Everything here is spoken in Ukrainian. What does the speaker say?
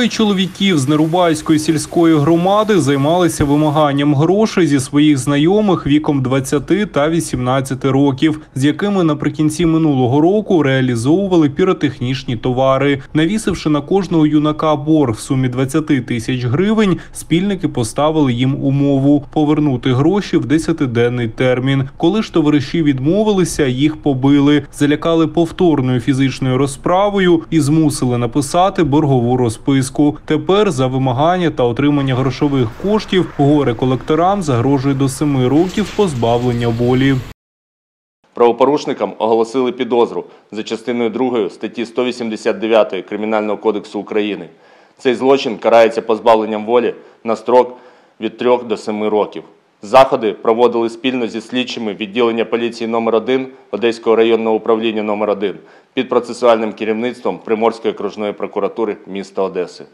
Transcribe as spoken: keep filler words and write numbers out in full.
Двоє чоловіків з Нерубайської сільської громади займалися вимаганням грошей зі своїх знайомих віком двадцяти та вісімнадцяти років, з якими наприкінці минулого року реалізовували піротехнічні товари. Навісивши на кожного юнака борг в сумі двадцяти тисяч гривень, спільники поставили їм умову – повернути гроші в десятиденний термін. Коли ж товариші відмовилися, їх побили, залякали повторною фізичною розправою і змусили написати боргову розписку. Тепер за вимагання та отримання грошових коштів горе-колекторам загрожує до семи років позбавлення волі. Правопорушникам оголосили підозру за частиною другої статті сто вісімдесят дев'ять Кримінального кодексу України. Цей злочин карається позбавленням волі на строк від трьох до семи років. Заходи проводили спільно зі слідчими відділення поліції номер один Одеського районного управління номер один під процесуальним керівництвом Приморської окружної прокуратури міста Одеси.